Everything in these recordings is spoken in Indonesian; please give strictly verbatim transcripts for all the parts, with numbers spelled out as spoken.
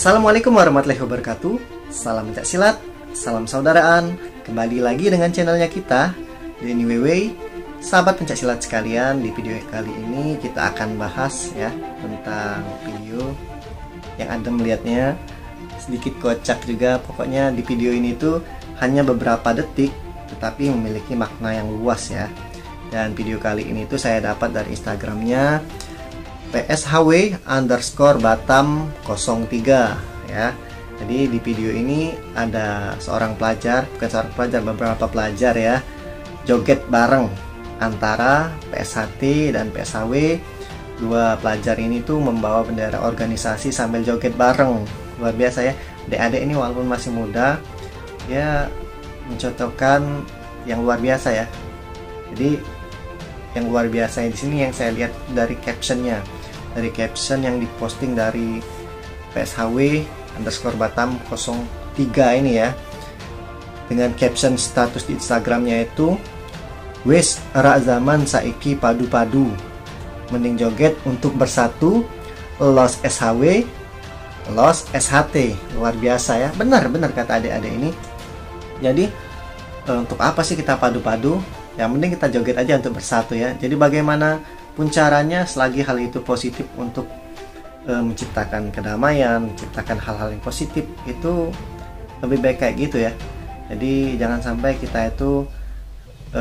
Assalamualaikum warahmatullahi wabarakatuh. Salam pencak silat, salam saudaraan. Kembali lagi dengan channelnya kita, Denny Wewe. Sahabat pencak silat sekalian, di video kali ini kita akan bahas ya tentang video yang Anda melihatnya sedikit kocak juga. Pokoknya di video ini tuh hanya beberapa detik tetapi memiliki makna yang luas ya. Dan video kali ini tuh saya dapat dari Instagramnya P S H W underscore Batam nol tiga ya. Jadi di video ini ada seorang pelajar, bukan seorang pelajar, beberapa pelajar ya, joget bareng antara P S H T dan P S H W. Dua pelajar ini tuh membawa bendera organisasi sambil joget bareng. Luar biasa ya. Adik-adik ini walaupun masih muda, ya mencontohkan yang luar biasa ya. Jadi yang luar biasa di sini yang saya lihat dari captionnya, dari caption yang diposting dari P S H W underscore Batam nol tiga ini ya, dengan caption status di Instagramnya itu, wes era zaman saiki padu-padu, mending joget untuk bersatu, los S H W, los S H T. Luar biasa ya, benar-benar kata adik-adik ini. Jadi untuk apa sih kita padu-padu? Yang penting kita joget aja untuk bersatu ya. Jadi bagaimana pun caranya, selagi hal itu positif untuk e, menciptakan kedamaian, menciptakan hal-hal yang positif, itu lebih baik kayak gitu ya. Jadi jangan sampai kita itu e,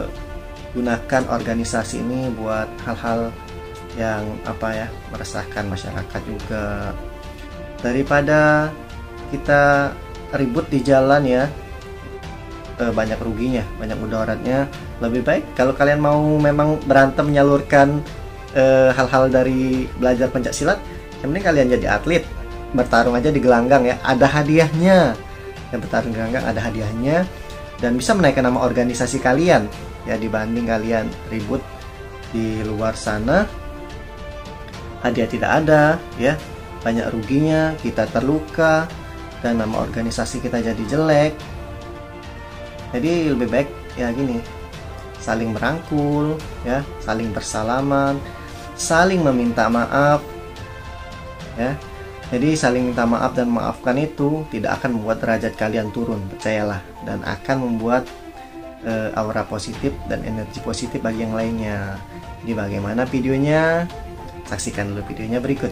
gunakan organisasi ini buat hal-hal yang apa ya, meresahkan masyarakat juga. Daripada kita ribut di jalan ya, banyak ruginya, banyak mudaratnya. Lebih baik kalau kalian mau memang berantem menyalurkan hal-hal e, dari belajar pencak silat, yang penting kalian jadi atlet, bertarung aja di gelanggang ya, ada hadiahnya. Yang bertarung di gelanggang ada hadiahnya dan bisa menaikkan nama organisasi kalian ya, dibanding kalian ribut di luar sana, hadiah tidak ada ya, banyak ruginya, kita terluka dan nama organisasi kita jadi jelek. Jadi lebih baik ya gini, saling merangkul ya, saling bersalaman, saling meminta maaf ya. Jadi saling minta maaf dan memaafkan itu tidak akan membuat derajat kalian turun, percayalah, dan akan membuat e, aura positif dan energi positif bagi yang lainnya. Jadi bagaimana videonya? Saksikan dulu videonya berikut.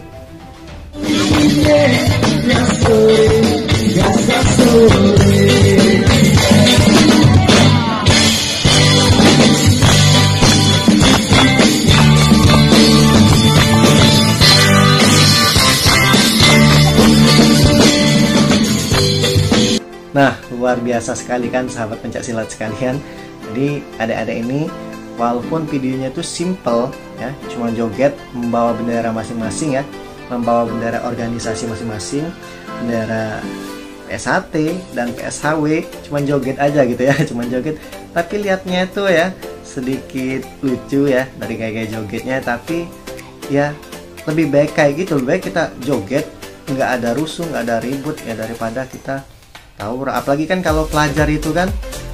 Nah, luar biasa sekali kan sahabat pencak silat sekalian. Jadi adik-adik ini walaupun videonya itu simple ya, cuma joget membawa bendera masing-masing ya, membawa bendera organisasi masing-masing, bendera P S H T dan P S H W, cuma joget aja gitu ya, cuma joget. Tapi lihatnya itu ya sedikit lucu ya dari gaya-gaya jogetnya, tapi ya lebih baik kayak gitu, lebih baik kita joget nggak ada rusuh, nggak ada ribut ya, daripada kita tahu. Apalagi kan kalau pelajar itu kan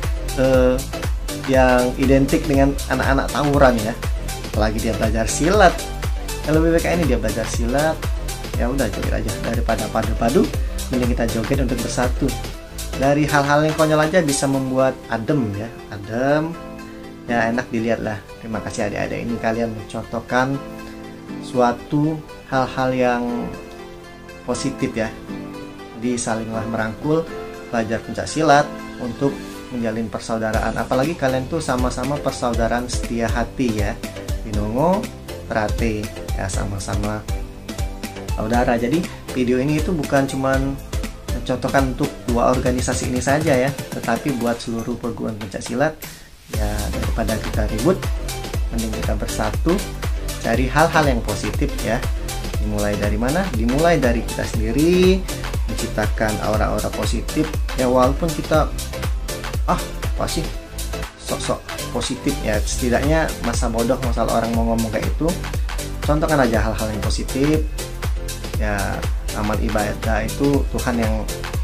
eh, yang identik dengan anak-anak tawuran ya, apalagi dia belajar silat. Yang lebih baik kayak ini, dia belajar silat, ya udah joget aja, daripada padu-padu mending kita joget untuk bersatu. Dari hal-hal yang konyol aja bisa membuat adem ya, adem ya, enak dilihat lah. Terima kasih adik-adik ini, kalian mencontohkan suatu hal-hal yang positif ya. Jadi salinglah merangkul, belajar pencak silat untuk menjalin persaudaraan. Apalagi kalian tuh sama-sama persaudaraan setia hati ya, Binongo Terate ya, sama-sama saudara. Jadi video ini itu bukan cuman mencontohkan untuk dua organisasi ini saja ya, tetapi buat seluruh perguruan pencak silat ya. Daripada kita ribut, mending kita bersatu, cari hal-hal yang positif ya. Dimulai dari mana? Dimulai dari kita sendiri, menciptakan aura-aura positif ya. Walaupun kita ah apa sih sok-sok positif ya, setidaknya masa bodoh masalah orang mau ngomong kayak itu, contohkan aja hal-hal yang positif ya. Amal ibadah itu Tuhan yang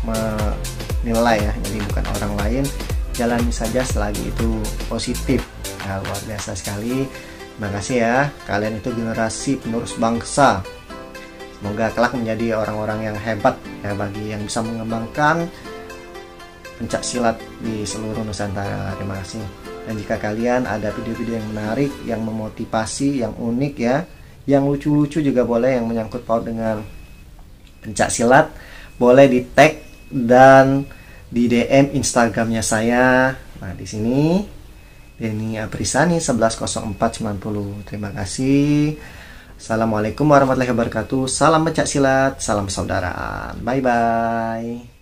menilai ya, jadi bukan orang lain. Jalani saja selagi itu positif ya. Luar biasa sekali. Terima kasih ya, kalian itu generasi penerus bangsa. Semoga kelak menjadi orang-orang yang hebat ya, bagi yang bisa mengembangkan pencak silat di seluruh Nusantara. Terima kasih. Dan jika kalian ada video-video yang menarik, yang memotivasi, yang unik ya, yang lucu-lucu juga boleh, yang menyangkut paut dengan pencak silat, boleh di tag dan di D M Instagramnya saya. Nah, di sini Denny Aprisani sebelas nol empat sembilan nol. Terima kasih. Assalamualaikum warahmatullahi wabarakatuh. Salam pencak silat, salam persaudaraan. Bye bye.